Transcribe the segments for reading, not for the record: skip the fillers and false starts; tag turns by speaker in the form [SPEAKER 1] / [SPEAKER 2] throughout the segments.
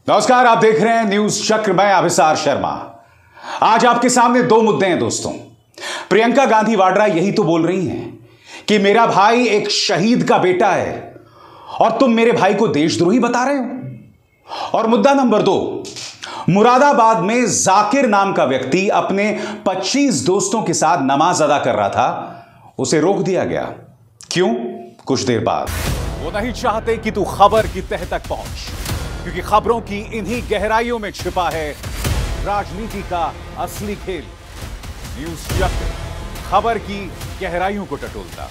[SPEAKER 1] नमस्कार, आप देख रहे हैं न्यूज चक्र। मैं अभिसार शर्मा। आज आपके सामने दो मुद्दे हैं दोस्तों। प्रियंका गांधी वाड्रा यही तो बोल रही हैं कि मेरा भाई एक शहीद का बेटा है और तुम मेरे भाई को देशद्रोही बता रहे हो। और मुद्दा नंबर 2, मुरादाबाद में जाकिर नाम का व्यक्ति अपने 25 दोस्तों के साथ नमाज अदा कर रहा था, उसे रोक दिया गया। क्यों? कुछ देर बाद। वो नहीं चाहते कि तू खबर की तह तक पहुंच, क्योंकि खबरों की इन्हीं गहराइयों में छिपा है राजनीति का असली खेल। न्यूज चक्र खबर की गहराइयों को टटोलता।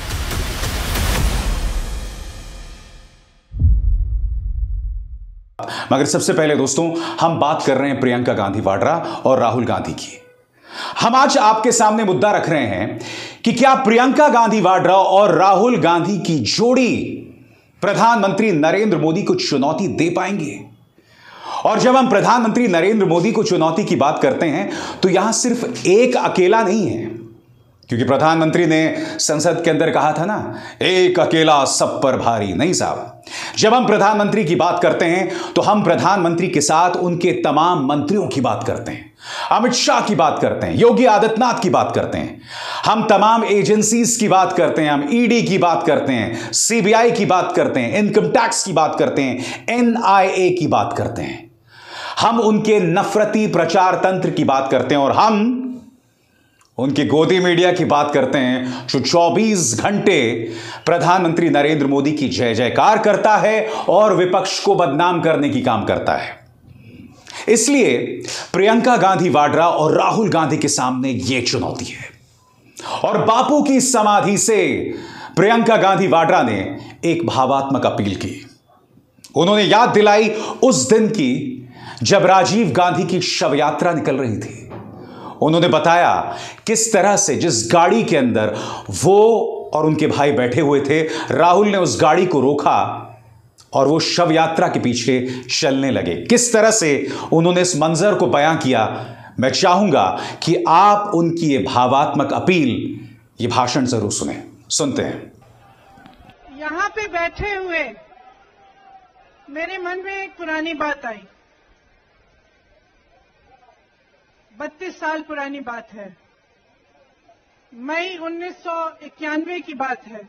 [SPEAKER 1] मगर सबसे पहले दोस्तों, हम बात कर रहे हैं प्रियंका गांधी वाड्रा और राहुल गांधी की। हम आज आपके सामने मुद्दा रख रहे हैं कि क्या प्रियंका गांधी वाड्रा और राहुल गांधी की जोड़ी प्रधानमंत्री नरेंद्र मोदी को चुनौती दे पाएंगे। और जब हम प्रधानमंत्री नरेंद्र मोदी को चुनौती की बात करते हैं तो यहां सिर्फ एक अकेला नहीं है, क्योंकि प्रधानमंत्री ने संसद के अंदर कहा था ना, एक अकेला सब पर भारी। नहीं साहब, जब हम प्रधानमंत्री की बात करते हैं तो हम प्रधानमंत्री के साथ उनके तमाम मंत्रियों की बात करते हैं, अमित शाह की बात करते हैं, योगी आदित्यनाथ की बात करते हैं, हम तमाम एजेंसीज की बात करते हैं, हम ईडी की बात करते हैं, सीबीआई की बात करते हैं, इनकम टैक्स की बात करते हैं, एनआईए की बात करते हैं, हम उनके नफरती प्रचार तंत्र की बात करते हैं और हम उनकी गोदी मीडिया की बात करते हैं जो 24 घंटे प्रधानमंत्री नरेंद्र मोदी की जय जयकार करता है और विपक्ष को बदनाम करने की काम करता है। इसलिए प्रियंका गांधी वाड्रा और राहुल गांधी के सामने यह चुनौती है। और बापू की समाधि से प्रियंका गांधी वाड्रा ने एक भावात्मक अपील की। उन्होंने याद दिलाई उस दिन की जब राजीव गांधी की शव यात्रा निकल रही थी। उन्होंने बताया किस तरह से जिस गाड़ी के अंदर वो और उनके भाई बैठे हुए थे, राहुल ने उस गाड़ी को रोका और वो शव यात्रा के पीछे चलने लगे। किस तरह से उन्होंने इस मंजर को बयां किया, मैं चाहूंगा कि आप उनकी ये भावात्मक अपील, ये भाषण जरूर सुनते हैं।
[SPEAKER 2] यहां पे बैठे हुए मेरे मन में एक पुरानी बात आई। 32 साल पुरानी बात है। मई 1991 की बात है।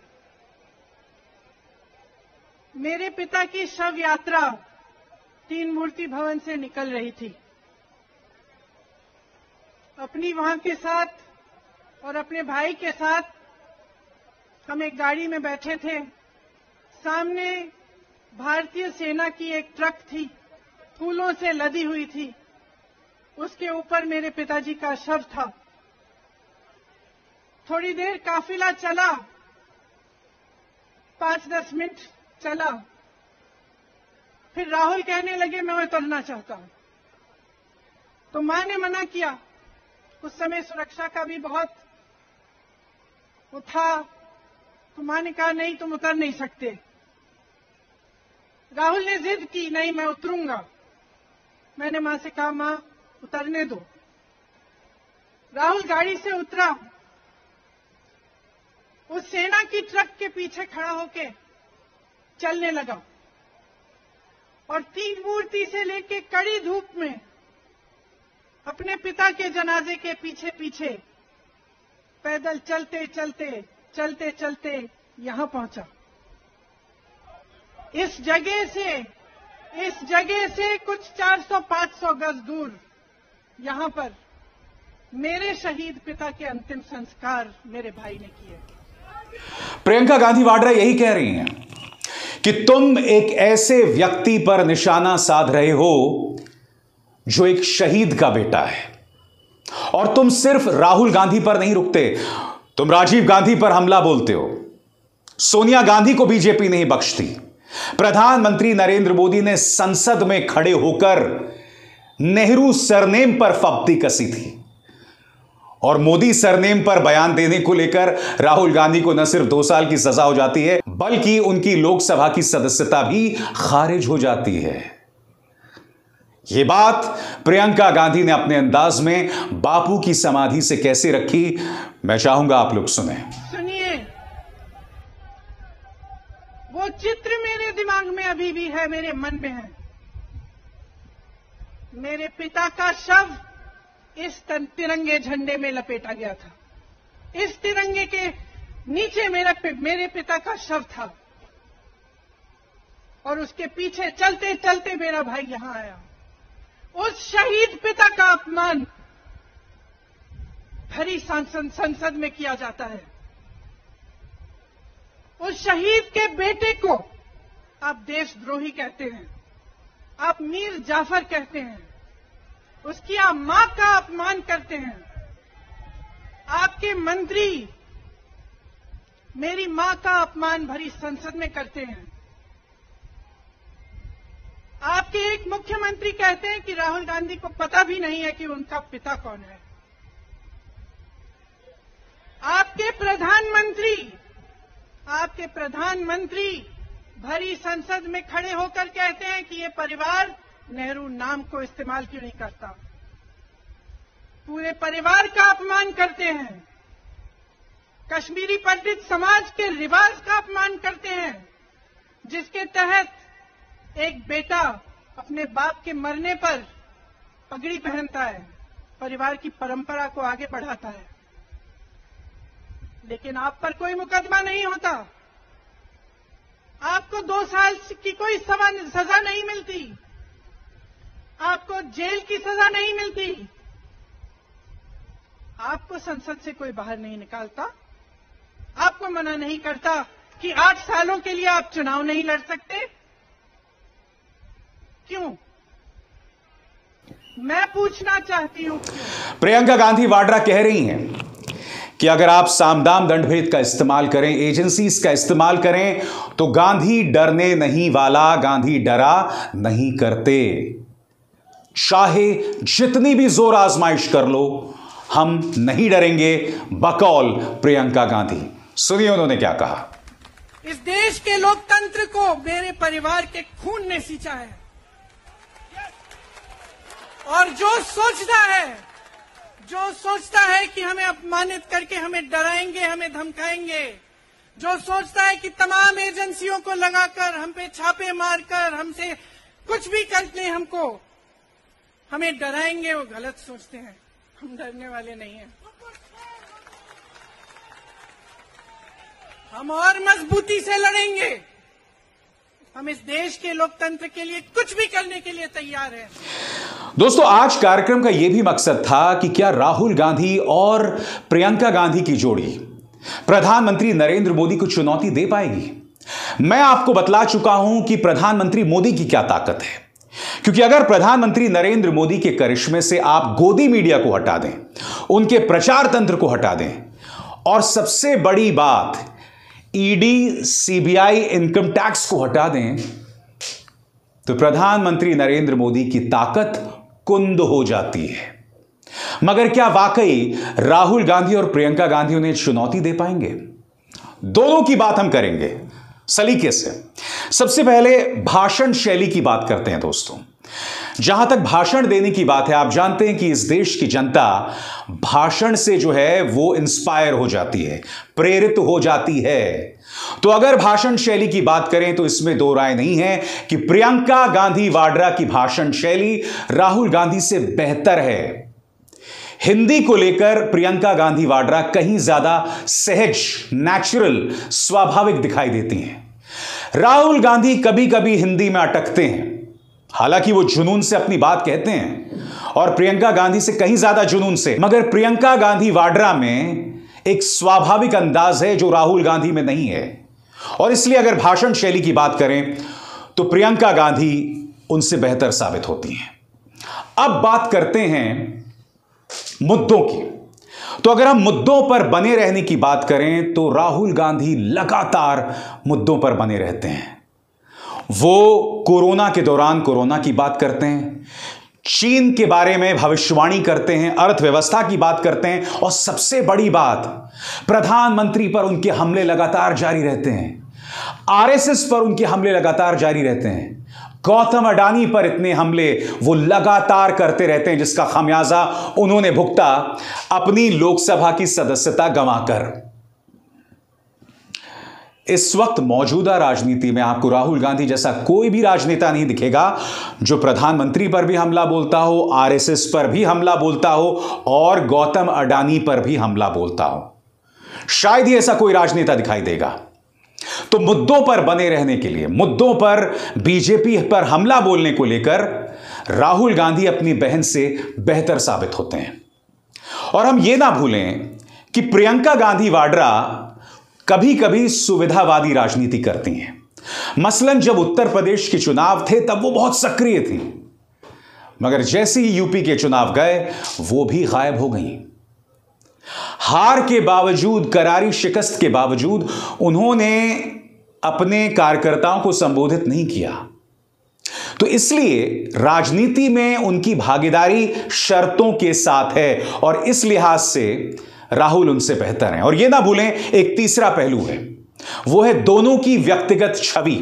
[SPEAKER 2] मेरे पिता की शव यात्रा 3 मूर्ति भवन से निकल रही थी। अपनी मां के साथ और अपने भाई के साथ हम एक गाड़ी में बैठे थे। सामने भारतीय सेना की एक ट्रक थी, फूलों से लदी हुई थी। उसके ऊपर मेरे पिताजी का शव था। थोड़ी देर काफिला चला, 5-10 मिनट चला। फिर राहुल कहने लगे मैं उतरना चाहता हूं। तो मां ने मना किया। उस समय सुरक्षा का भी बहुत वो था। तो मां ने कहा नहीं, तुम उतर नहीं सकते। राहुल ने जिद की, नहीं मैं उतरूंगा। मैंने मां से कहा मां उतरने दो। राहुल गाड़ी से उतरा। उस सेना की ट्रक के पीछे खड़ा होके चलने लगा और 3 मूर्ति से लेके कड़ी धूप में अपने पिता के जनाजे के पीछे पीछे पैदल चलते चलते यहां पहुंचा। इस जगह से कुछ 400-500 गज दूर यहां पर मेरे शहीद पिता के अंतिम संस्कार मेरे भाई ने किए।
[SPEAKER 1] प्रियंका गांधी वाड्रा यही कह रही हैं कि तुम एक ऐसे व्यक्ति पर निशाना साध रहे हो जो एक शहीद का बेटा है। और तुम सिर्फ राहुल गांधी पर नहीं रुकते, तुम राजीव गांधी पर हमला बोलते हो। सोनिया गांधी को बीजेपी नहीं बख्शती। प्रधानमंत्री नरेंद्र मोदी ने संसद में खड़े होकर नेहरू सरनेम पर फब्ती कसी थी और मोदी सरनेम पर बयान देने को लेकर राहुल गांधी को न सिर्फ 2 साल की सजा हो जाती है, बल्कि उनकी लोकसभा की सदस्यता भी खारिज हो जाती है। यह बात प्रियंका गांधी ने अपने अंदाज में बापू की समाधि से कैसे रखी, मैं चाहूंगा आप लोग सुनिए।
[SPEAKER 2] वो चित्र मेरे दिमाग में अभी भी है, मेरे मन में है। मेरे पिता का शव इस तिरंगे झंडे में लपेटा गया था। इस तिरंगे के नीचे मेरे पिता का शव था और उसके पीछे चलते चलते मेरा भाई यहां आया। उस शहीद पिता का अपमान भरी संसद में किया जाता है। उस शहीद के बेटे को आप देशद्रोही कहते हैं, आप मीर जाफर कहते हैं, उसकी आप मां का अपमान करते हैं। आपके मंत्री मेरी मां का अपमान भरी संसद में करते हैं। आपके एक मुख्यमंत्री कहते हैं कि राहुल गांधी को पता भी नहीं है कि उनका पिता कौन है। आपके प्रधानमंत्री भरी संसद में खड़े होकर कहते हैं कि ये परिवार नेहरू नाम को इस्तेमाल क्यों नहीं करता। पूरे परिवार का अपमान करते हैं। कश्मीरी पंडित समाज के रिवाज का अपमान करते हैं, जिसके तहत एक बेटा अपने बाप के मरने पर पगड़ी पहनता है, परिवार की परंपरा को आगे बढ़ाता है। लेकिन आप पर कोई मुकदमा नहीं होता, आपको 2 साल की कोई सजा नहीं मिलती, आपको जेल की सजा नहीं मिलती, आपको संसद से कोई बाहर नहीं निकालता, आपको मना नहीं करता कि 8 सालों के लिए आप चुनाव नहीं लड़ सकते। क्यों? मैं पूछना चाहती हूं क्यों?
[SPEAKER 1] प्रियंका गांधी वाड्रा कह रही हैं कि अगर आप सामदाम दंडभेद का इस्तेमाल करें, एजेंसीज का इस्तेमाल करें, तो गांधी डरने नहीं वाला, गांधी डरा नहीं करते। चाहे जितनी भी जोर आजमाइश कर लो, हम नहीं डरेंगे, बकौल प्रियंका गांधी। सुनिए उन्होंने क्या कहा।
[SPEAKER 2] इस देश के लोकतंत्र को मेरे परिवार के खून ने सींचा है, और जो सोचता है कि हमें अपमानित करके हमें डराएंगे, हमें धमकाएंगे, जो सोचता है कि तमाम एजेंसियों को लगाकर हम पे छापे मारकर हमसे कुछ भी कर ले, हमें डराएंगे, वो गलत सोचते हैं। हम डरने वाले नहीं हैं। हम और मजबूती से लड़ेंगे। हम इस देश के लोकतंत्र के लिए कुछ भी करने के लिए तैयार हैं।
[SPEAKER 1] दोस्तों, आज कार्यक्रम का यह भी मकसद था कि क्या राहुल गांधी और प्रियंका गांधी की जोड़ी प्रधानमंत्री नरेंद्र मोदी को चुनौती दे पाएगी। मैं आपको बतला चुका हूं कि प्रधानमंत्री मोदी की क्या ताकत है, क्योंकि अगर प्रधानमंत्री नरेंद्र मोदी के करिश्मे से आप गोदी मीडिया को हटा दें, उनके प्रचार तंत्र को हटा दें, और सबसे बड़ी बात ईडी, सीबीआई, इनकम टैक्स को हटा दें, तो प्रधानमंत्री नरेंद्र मोदी की ताकत कुंद हो जाती है। मगर क्या वाकई राहुल गांधी और प्रियंका गांधी उन्हें चुनौती दे पाएंगे? दोनों की बात हम करेंगे सलीके से। सबसे पहले भाषण शैली की बात करते हैं दोस्तों। जहां तक भाषण देने की बात है, आप जानते हैं कि इस देश की जनता भाषण से जो है वो इंस्पायर हो जाती है, प्रेरित हो जाती है। तो अगर भाषण शैली की बात करें तो इसमें दो राय नहीं है कि प्रियंका गांधी वाड्रा की भाषण शैली राहुल गांधी से बेहतर है। हिंदी को लेकर प्रियंका गांधी वाड्रा कहीं ज्यादा सहज, नेचुरल, स्वाभाविक दिखाई देती हैं। राहुल गांधी कभी कभी हिंदी में अटकते हैं, हालांकि वो जुनून से अपनी बात कहते हैं और प्रियंका गांधी से कहीं ज्यादा जुनून से, मगर प्रियंका गांधी वाड्रा में एक स्वाभाविक अंदाज है जो राहुल गांधी में नहीं है। और इसलिए अगर भाषण शैली की बात करें तो प्रियंका गांधी उनसे बेहतर साबित होती हैं। अब बात करते हैं मुद्दों की। तो अगर हम मुद्दों पर बने रहने की बात करें तो राहुल गांधी लगातार मुद्दों पर बने रहते हैं। वो कोरोना के दौरान कोरोना की बात करते हैं, चीन के बारे में भविष्यवाणी करते हैं, अर्थव्यवस्था की बात करते हैं, और सबसे बड़ी बात, प्रधानमंत्री पर उनके हमले लगातार जारी रहते हैं, आरएसएस पर उनके हमले लगातार जारी रहते हैं, गौतम अडानी पर इतने हमले वो लगातार करते रहते हैं, जिसका खामियाजा उन्होंने भुगता अपनी लोकसभा की सदस्यता गंवाकर। इस वक्त मौजूदा राजनीति में आपको राहुल गांधी जैसा कोई भी राजनेता नहीं दिखेगा जो प्रधानमंत्री पर भी हमला बोलता हो, आरएसएस पर भी हमला बोलता हो और गौतम अडानी पर भी हमला बोलता हो। शायद ही ऐसा कोई राजनेता दिखाई देगा। तो मुद्दों पर बने रहने के लिए, मुद्दों पर बीजेपी पर हमला बोलने को लेकर राहुल गांधी अपनी बहन से बेहतर साबित होते हैं। और हम यह ना भूलें कि प्रियंका गांधी वाड्रा कभी कभी सुविधावादी राजनीति करती हैं। मसलन जब उत्तर प्रदेश के चुनाव थे तब वो बहुत सक्रिय थी, मगर जैसे ही यूपी के चुनाव गए वो भी गायब हो गई। हार के बावजूद, करारी शिकस्त के बावजूद उन्होंने अपने कार्यकर्ताओं को संबोधित नहीं किया। तो इसलिए राजनीति में उनकी भागीदारी शर्तों के साथ है और इस लिहाज से राहुल उनसे बेहतर हैं। और यह ना भूलें, एक तीसरा पहलू है, वो है दोनों की व्यक्तिगत छवि।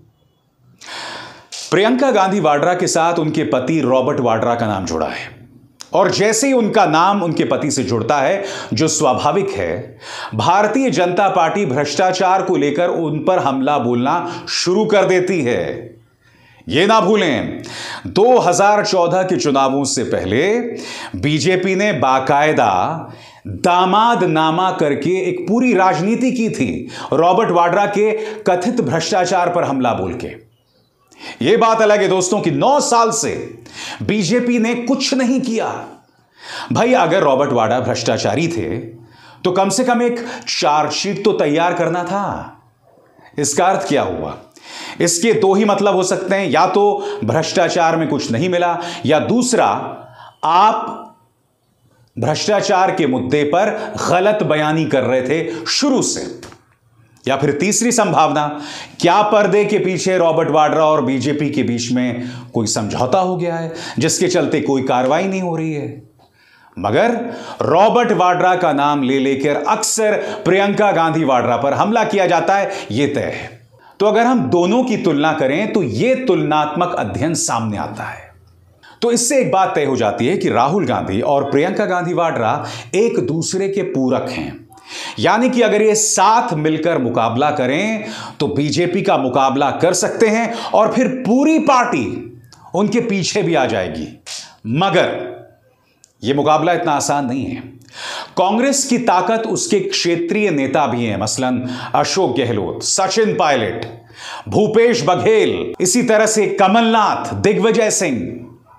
[SPEAKER 1] प्रियंका गांधी वाड्रा के साथ उनके पति रॉबर्ट वाड्रा का नाम जुड़ा है और जैसे ही उनका नाम उनके पति से जुड़ता है, जो स्वाभाविक है, भारतीय जनता पार्टी भ्रष्टाचार को लेकर उन पर हमला बोलना शुरू कर देती है। यह ना भूलें, 2014 के चुनावों से पहले बीजेपी ने बाकायदा दामाद नामा करके एक पूरी राजनीति की थी रॉबर्ट वाड्रा के कथित भ्रष्टाचार पर हमला बोल के। यह बात अलग है दोस्तों कि 9 साल से बीजेपी ने कुछ नहीं किया। भाई, अगर रॉबर्ट वाड्रा भ्रष्टाचारी थे तो कम से कम एक चार्जशीट तो तैयार करना था। इसका अर्थ क्या हुआ? इसके दो ही मतलब हो सकते हैं, या तो भ्रष्टाचार में कुछ नहीं मिला, या दूसरा आप भ्रष्टाचार के मुद्दे पर गलत बयानी कर रहे थे शुरू से, या फिर तीसरी संभावना, क्या पर्दे के पीछे रॉबर्ट वाड्रा और बीजेपी के बीच में कोई समझौता हो गया है जिसके चलते कोई कार्रवाई नहीं हो रही है। मगर रॉबर्ट वाड्रा का नाम ले लेकर अक्सर प्रियंका गांधी वाड्रा पर हमला किया जाता है, यह तय है। तो अगर हम दोनों की तुलना करें तो यह तुलनात्मक अध्ययन सामने आता है। तो इससे एक बात तय हो जाती है कि राहुल गांधी और प्रियंका गांधी वाड्रा एक दूसरे के पूरक हैं। यानी कि अगर ये साथ मिलकर मुकाबला करें तो बीजेपी का मुकाबला कर सकते हैं और फिर पूरी पार्टी उनके पीछे भी आ जाएगी। मगर यह मुकाबला इतना आसान नहीं है। कांग्रेस की ताकत उसके क्षेत्रीय नेता भी हैं, मसलन अशोक गहलोत, सचिन पायलट, भूपेश बघेल, इसी तरह से कमलनाथ, दिग्विजय सिंह।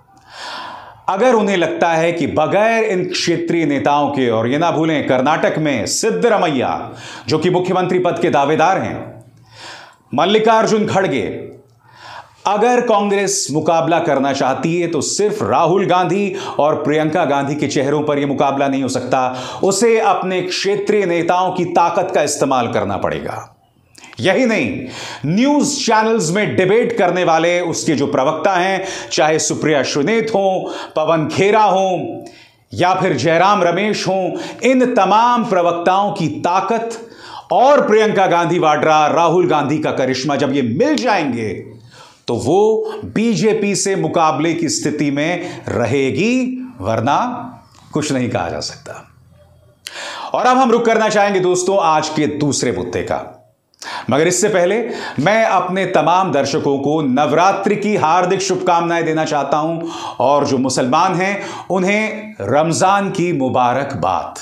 [SPEAKER 1] अगर उन्हें लगता है कि बगैर इन क्षेत्रीय नेताओं के, और ये ना भूलें कर्नाटक में सिद्धरमैया जो कि मुख्यमंत्री पद के दावेदार हैं, मल्लिकार्जुन खड़गे, अगर कांग्रेस मुकाबला करना चाहती है तो सिर्फ राहुल गांधी और प्रियंका गांधी के चेहरों पर यह मुकाबला नहीं हो सकता, उसे अपने क्षेत्रीय नेताओं की ताकत का इस्तेमाल करना पड़ेगा। यही नहीं, न्यूज चैनल्स में डिबेट करने वाले उसके जो प्रवक्ता हैं, चाहे सुप्रिया सुनेत हो, पवन खेरा हो या फिर जयराम रमेश हो, इन तमाम प्रवक्ताओं की ताकत और प्रियंका गांधी वाड्रा, राहुल गांधी का करिश्मा जब ये मिल जाएंगे तो वो बीजेपी से मुकाबले की स्थिति में रहेगी, वरना कुछ नहीं कहा जा सकता। और अब हम रुक करना चाहेंगे दोस्तों आज के दूसरे मुद्दे का, मगर इससे पहले मैं अपने तमाम दर्शकों को नवरात्रि की हार्दिक शुभकामनाएं देना चाहता हूं और जो मुसलमान हैं उन्हें रमजान की मुबारकबाद।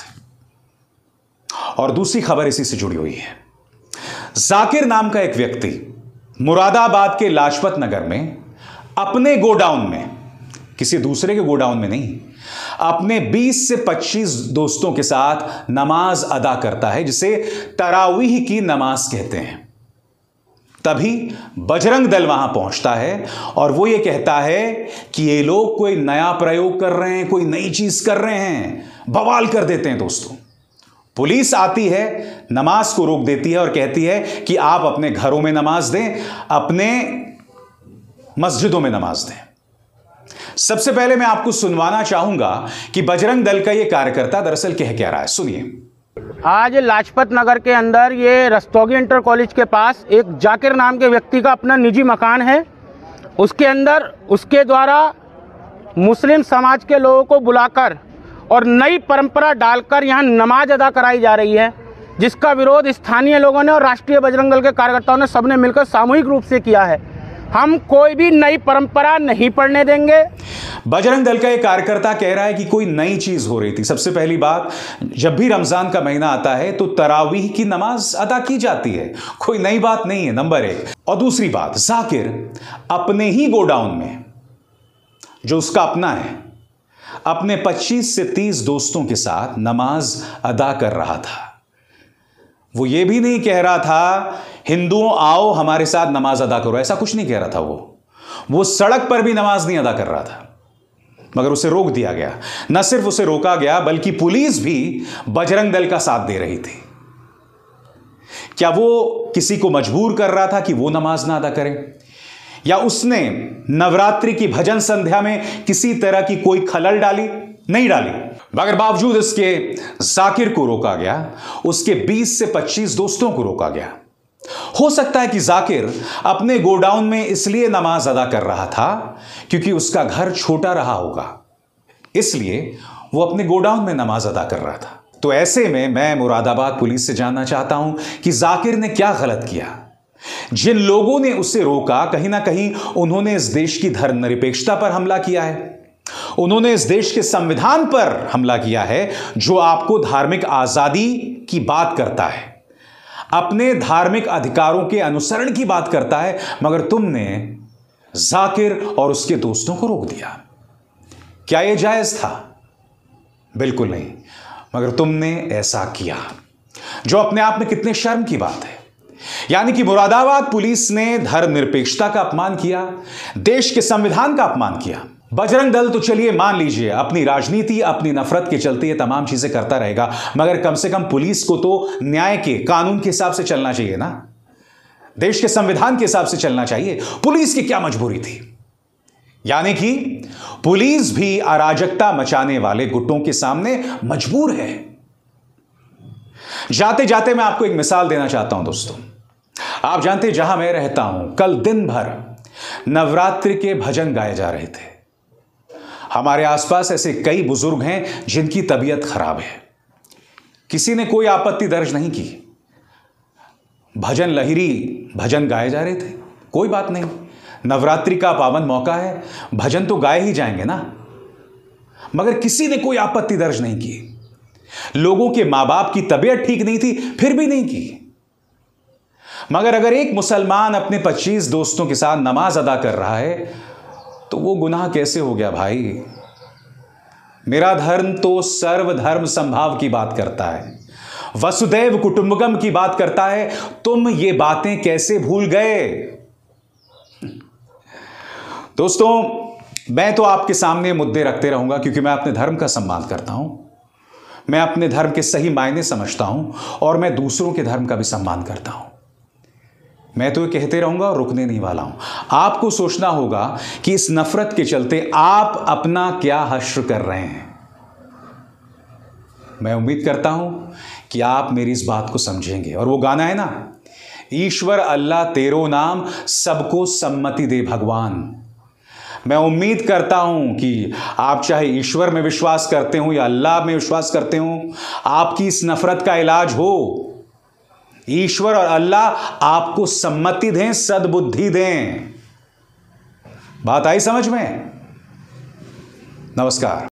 [SPEAKER 1] और दूसरी खबर इसी से जुड़ी हुई है। जाकिर नाम का एक व्यक्ति मुरादाबाद के लाजपत नगर में अपने गोडाउन में, किसी दूसरे के गोडाउन में नहीं, अपने 20 से 25 दोस्तों के साथ नमाज अदा करता है, जिसे तरावीह की नमाज कहते हैं। तभी बजरंग दल वहां पहुंचता है और वो ये कहता है कि ये लोग कोई नया प्रयोग कर रहे हैं, कोई नई चीज कर रहे हैं, बवाल कर देते हैं दोस्तों। पुलिस आती है, नमाज को रोक देती है और कहती है कि आप अपने घरों में नमाज दें, अपने मस्जिदों में नमाज दें। सबसे पहले मैं आपको सुनवाना चाहूंगा कि बजरंग दल का यह कार्यकर्ता दरअसल कह क्या रहा है, सुनिए।
[SPEAKER 3] आज लाजपत नगर के अंदर ये रस्तोगी इंटर कॉलेज के पास एक जाकिर नाम के व्यक्ति का अपना निजी मकान है। उसके अंदर उसके द्वारा मुस्लिम समाज के लोगों को बुलाकर और नई परंपरा डालकर यहाँ नमाज अदा कराई जा रही है। जिसका विरोध स्थानीय लोगों ने और राष्ट्रीय बजरंग दल के कार्यकर्ताओं ने सबने मिलकर सामूहिक रूप से किया है। हम कोई भी नई परंपरा नहीं पढ़ने देंगे।
[SPEAKER 1] बजरंग दल का एक कार्यकर्ता कह रहा है कि कोई नई चीज हो रही थी। सबसे पहली बात, जब भी रमजान का महीना आता है तो तरावीह की नमाज अदा की जाती है, कोई नई बात नहीं है, नंबर एक। और दूसरी बात, जाकिर अपने ही गोडाउन में, जो उसका अपना है, अपने 25 से 30 दोस्तों के साथ नमाज अदा कर रहा था। वो ये भी नहीं कह रहा था हिंदुओं आओ हमारे साथ नमाज अदा करो, ऐसा कुछ नहीं कह रहा था। वो सड़क पर भी नमाज नहीं अदा कर रहा था, मगर उसे रोक दिया गया। न सिर्फ उसे रोका गया बल्कि पुलिस भी बजरंग दल का साथ दे रही थी। क्या वो किसी को मजबूर कर रहा था कि वो नमाज ना अदा करे, या उसने नवरात्रि की भजन संध्या में किसी तरह की कोई खलल डाली? नहीं डाली। मगर बावजूद इसके जाकिर को रोका गया, उसके 20 से 25 दोस्तों को रोका गया। हो सकता है कि जाकिर अपने गोडाउन में इसलिए नमाज अदा कर रहा था क्योंकि उसका घर छोटा रहा होगा, इसलिए वो अपने गोडाउन में नमाज अदा कर रहा था। तो ऐसे में मैं मुरादाबाद पुलिस से जानना चाहता हूं कि जाकिर ने क्या गलत किया। जिन लोगों ने उसे रोका, कहीं ना कहीं उन्होंने इस देश की धर्मनिरपेक्षता पर हमला किया है, उन्होंने इस देश के संविधान पर हमला किया है, जो आपको धार्मिक आजादी की बात करता है, अपने धार्मिक अधिकारों के अनुसरण की बात करता है, मगर तुमने जाकिर और उसके दोस्तों को रोक दिया। क्या यह जायज था? बिल्कुल नहीं, मगर तुमने ऐसा किया, जो अपने आप में कितने शर्म की बात है। यानी कि मुरादाबाद पुलिस ने धर्मनिरपेक्षता का अपमान किया, देश के संविधान का अपमान किया। बजरंग दल तो चलिए मान लीजिए अपनी राजनीति, अपनी नफरत के चलते ये तमाम चीजें करता रहेगा, मगर कम से कम पुलिस को तो न्याय के, कानून के हिसाब से चलना चाहिए ना, देश के संविधान के हिसाब से चलना चाहिए। पुलिस की क्या मजबूरी थी? यानी कि पुलिस भी अराजकता मचाने वाले गुटों के सामने मजबूर है। जाते जाते मैं आपको एक मिसाल देना चाहता हूं दोस्तों। आप जानते हैं जहां मैं रहता हूं, कल दिन भर नवरात्रि के भजन गाए जा रहे थे। हमारे आसपास ऐसे कई बुजुर्ग हैं जिनकी तबीयत खराब है, किसी ने कोई आपत्ति दर्ज नहीं की। भजन लहरी भजन गाए जा रहे थे, कोई बात नहीं, नवरात्रि का पावन मौका है, भजन तो गाए ही जाएंगे ना। मगर किसी ने कोई आपत्ति दर्ज नहीं की। लोगों के मां बाप की तबीयत ठीक नहीं थी, फिर भी नहीं की। मगर अगर एक मुसलमान अपने 25 दोस्तों के साथ नमाज अदा कर रहा है तो वो गुनाह कैसे हो गया भाई? मेरा धर्म तो सर्वधर्म संभाव की बात करता है, वसुदैव कुटुंबकम की बात करता है। तुम ये बातें कैसे भूल गए? दोस्तों, मैं तो आपके सामने मुद्दे रखते रहूंगा क्योंकि मैं अपने धर्म का सम्मान करता हूं, मैं अपने धर्म के सही मायने समझता हूं और मैं दूसरों के धर्म का भी सम्मान करता हूं। मैं तो ये कहते रहूंगा और रुकने नहीं वाला हूं। आपको सोचना होगा कि इस नफरत के चलते आप अपना क्या हश्र कर रहे हैं। मैं उम्मीद करता हूं कि आप मेरी इस बात को समझेंगे। और वो गाना है ना, ईश्वर अल्लाह तेरो नाम सबको सम्मति दे भगवान। मैं उम्मीद करता हूं कि आप चाहे ईश्वर में विश्वास करते हो या अल्लाह में विश्वास करते हो, आपकी इस नफरत का इलाज हो। ईश्वर और अल्लाह आपको सम्मति दें, सद्बुद्धि दें। बात आई समझ में? नमस्कार।